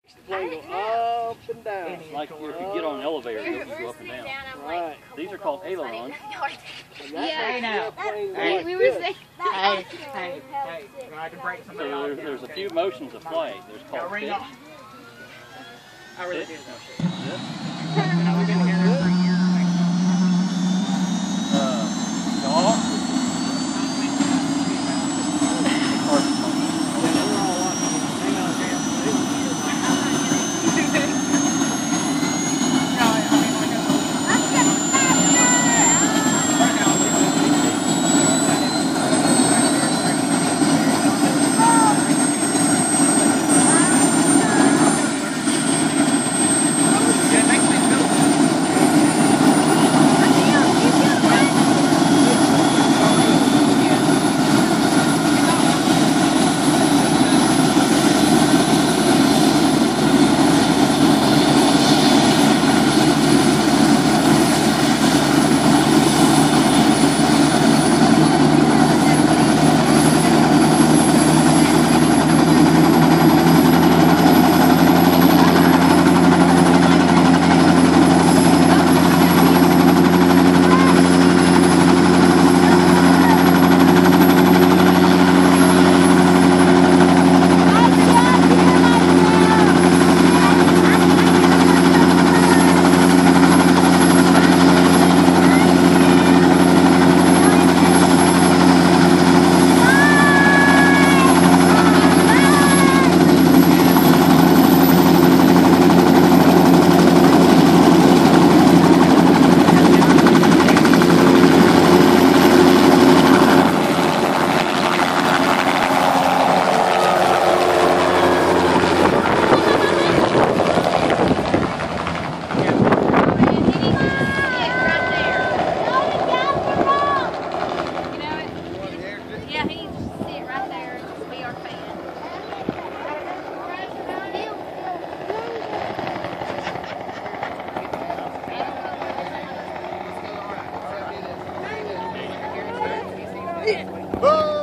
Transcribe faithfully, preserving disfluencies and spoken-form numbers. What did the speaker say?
Plane go up and down. It's like if you get on an elevator, you go up and down. Right. These are called ailerons. Yeah, now. Hey, we were saying. Hey, hey, hey, I had to break So something there's, off. there's a few motions of flight. There's called Ring pitch. on. I really Pitch. did. Yep. We've been together for a year. Uh, yaw. Oh!